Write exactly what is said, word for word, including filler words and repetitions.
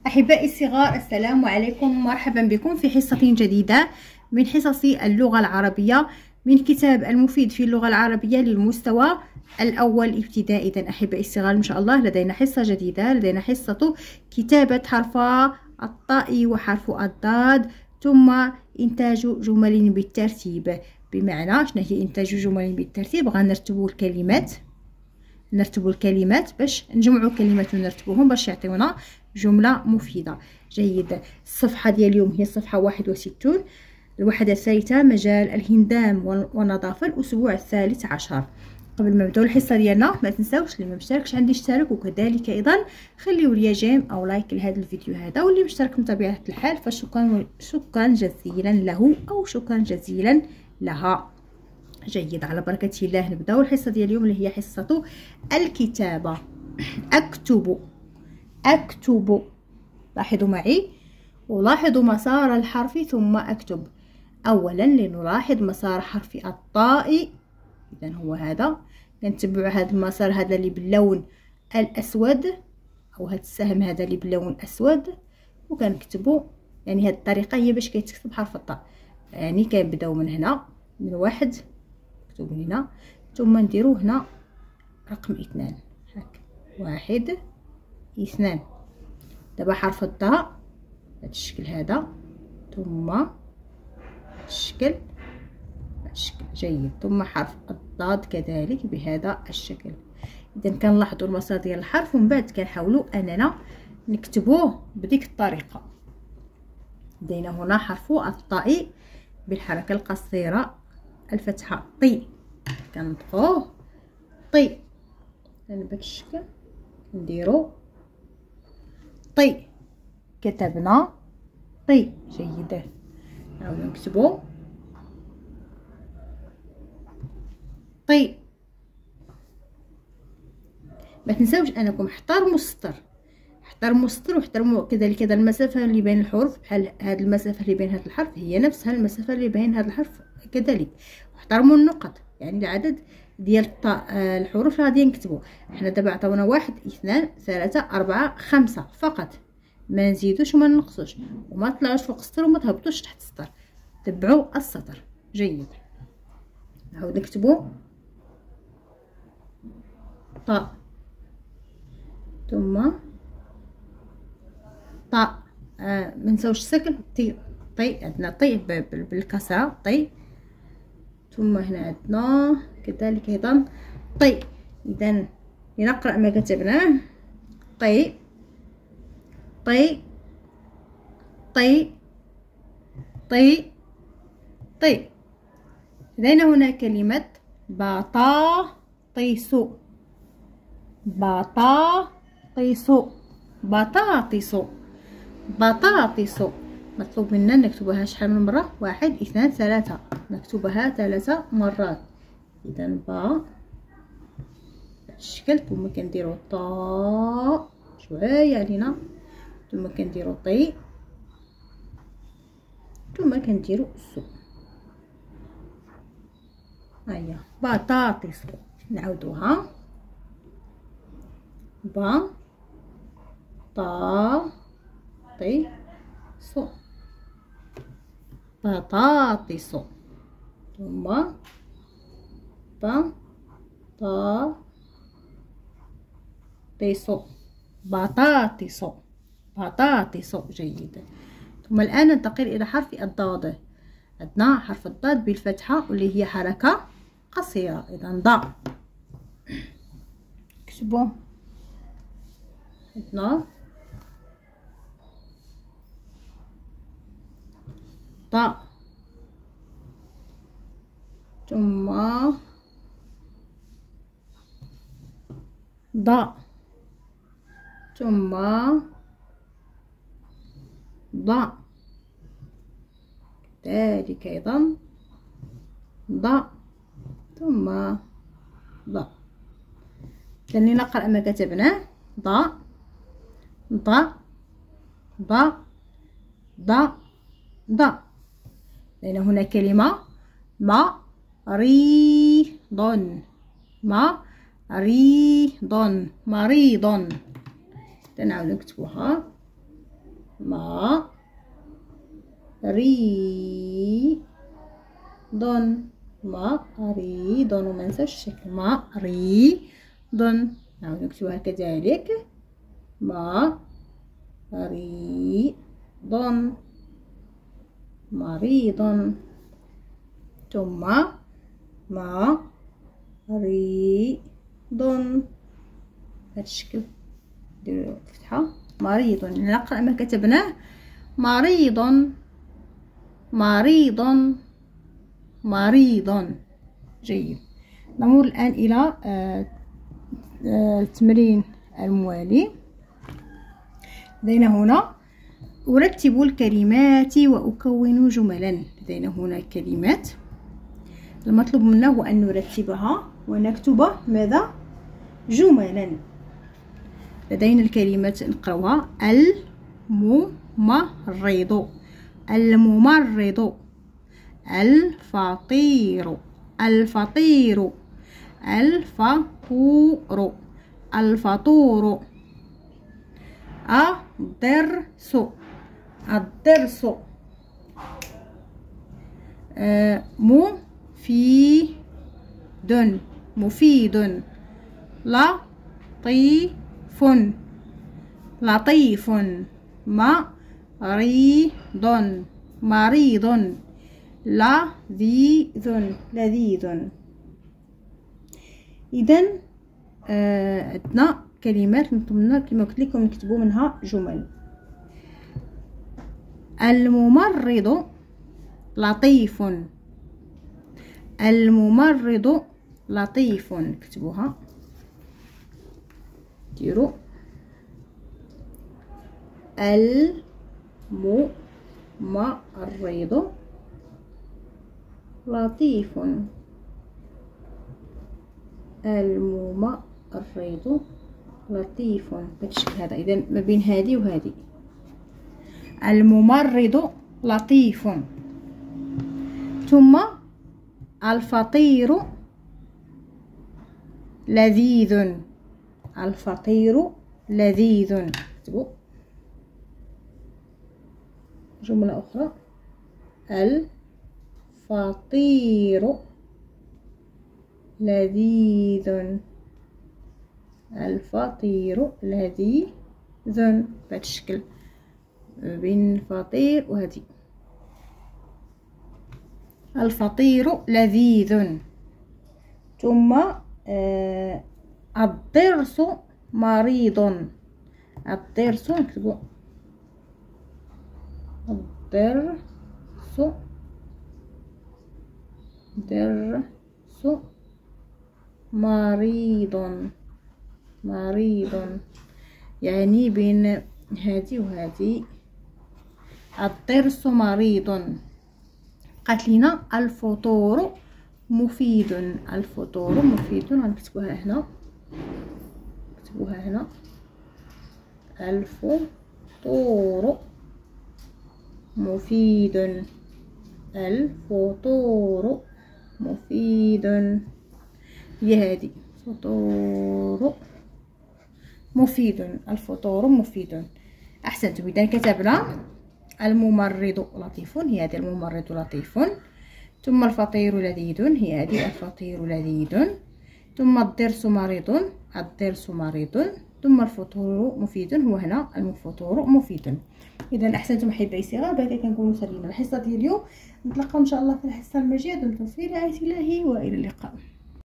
أحبائي الصغار، السلام عليكم، مرحبا بكم في حصة جديدة من حصص اللغة العربية من كتاب المفيد في اللغة العربية للمستوى الأول ابتدائي. إذن أحبائي الصغار، إن شاء الله لدينا حصة جديدة، لدينا حصة كتابة حرف الطاء وحرف الضاد ثم إنتاج جمل بالترتيب. بمعنى شنو هي إنتاج جمل بالترتيب؟ غنرتبوا الكلمات نرتبوا الكلمات باش نجمعوا الكلمات ونرتبوهم باش يعطيونا جملة مفيدة. جيد. الصفحة ديال اليوم هي الصفحة واحد وستون، الوحدة الثالثة، مجال الهندام والنظافة، الأسبوع الثالث عشر. قبل ما نبداو الحصة ديالنا ما تنساوش اللي ما مشتركش عندي يشترك، وكذلك أيضا خليو لي جيم أو لايك لهذا الفيديو هذا، واللي مشترك من طبيعة الحال فشكرا شكرا جزيلا له أو شكرا جزيلا لها. جيد. على بركة الله نبداو الحصة ديال اليوم اللي هي حصة الكتابة. أكتب أكتب. لاحظوا معي ولاحظوا مسار الحرف ثم أكتب. أولا لنلاحظ مسار حرف الطاء، إذا هو هذا، كنتبعوا هذا المسار هذا اللي باللون الأسود، أو هذا السهم هذا اللي باللون الأسود، وكنكتبوا يعني هذه الطريقة هي باش كيتكتب حرف الطاء. يعني كنبداو من هنا من واحد، نكتب هنا ثم نديرو هنا رقم اثنان، هكا واحد اثنان. دابا حرف الضاء بهذا الشكل هذا، ثم هذا الشكل هذا الشكل. جيد. ثم حرف الضاد كذلك بهذا الشكل. اذا كنلاحظوا المسار ديال الحرف ومن بعد كنحاولوا اننا نكتبوه بديك الطريقه. لدينا هنا حرف الطاء بالحركه القصيره الفتحه طي، كنطقوه طي. يعني بهذا الشكل نديرو طي، كتبنا طي. جيد. نعاودو نكتبو طي. ما تنساوش انكم احترموا السطر، احترموا السطر واحترموا كذلك هذا المسافه اللي بين الحروف، بحال هذه المسافه اللي بين هذا الحرف هي نفسها المسافه اللي بين هذا الحرف كذلك. واحترموا النقط، يعني العدد ديال الحروف اللي غادي نكتبوا. حنا دابا عطاونا واحد اثنان ثلاثة أربعة خمسة فقط، ما نزيدوش وما نقصوش، وما طلعوش فوق السطر وما تهبطوش تحت السطر، تبعوا السطر. جيد. نعاود نكتبوا طاء ثم طاء. آه منساوش السكن طي طي، عندنا طي بالكسره طي، ثم هنا عندنا كذلك ايضا طي. اذا لنقرا ما كتبناه: طي طي طي طي طي. لدينا هنا كلمة بطاطس بطاطس بطاطس بطاطس. مطلوب منا نكتبها شحال من مرة؟ واحد اثنان ثلاثة، نكتبها ثلاثة مرات. اذا با الشكل، ثم كنديرو طاء شويه علينا، ثم كنديرو طي، ثم كنديرو سو. هيا بطاطس. نعاودوها با طا طي سو بطاطس، ثم با طا طيسو بطاطس بطاطس. جيد. ثم الآن ننتقل إلى حرف الضاد. عندنا حرف الضاد بالفتحة واللي هي حركة قصيرة، إذا ضاء. اكتبوا عندنا ضاء ثم ضاء ثم ضاء، كذلك أيضا ضاء ثم ضاء. لأني نقرأ ما كتبناه: ضاء ضاء ضاء ضاء ضاء. لأن هنا كلمة مريض مريض مريض. نعاود نكتبوها ما ري ضن مريض، وما ننساش الشكل مريض. نعاود نكتبوها كذلك مريض مريض، ثم مريض بهذا الشكل. نديرو فتحة مريض، نقرأ ما كتبناه مريض مريض مريض. جيد. نمر الآن إلى التمرين الموالي. لدينا هنا أرتب الكلمات وأكون جملا. لدينا هنا كلمات، المطلوب منا هو أن نرتبها ونكتب ماذا؟ جملا. لدينا الكلمات نقراوها: الممرض الممرض، الفطير الفطير، الفطور الفطور، الدرس الدرس، آه مفيد مفيد، لطيف لطيف، مريض مريض، لذيذ لذيذ. إذن آه عندنا كلمات نطمنا كما قلت لكم نكتبوا منها جمل. الممرض لطيف الممرض لطيف، نكتبوها ديروا الممرض لطيف الممرض لطيف بالشكل هذا. إذا ما بين هذه وهذه الممرض لطيف، ثم الفطير لذيذ الفطير لذيذ. اكتبوا جملة أخرى: الفطير لذيذ الفطير لذيذ بهذا الشكل بين الفطير وهذه. الفطير لذيذ، ثم آه الضرس مريض الضرس، نكتبوا الضرس درس مريض مريض، يعني بين هذه وهذه الضرس مريض. قالت لنا الفطور مفيد الفطور مفيد، غنكتبوها هنا نكتبوها هنا الفطور مفيد الفطور مفيد، هي هذه فطور مفيد الفطور مفيد. احسنتم. اذا كتبنا الممرض لطيف، هي هذه الممرض لطيف، ثم الفطير لذيذ، هي هذه الفطير لذيذ، ثم الضرس مريض الضرس مريض، ثم الفطور مفيد، هو هنا الفطور مفيد. اذا احسنتم احبائي الصغار. بهذا كنكونوا سالينا الحصه ديال اليوم. نتلاقاو ان شاء الله في الحصه المجيده. دمتم في رعايه الله والى اللقاء.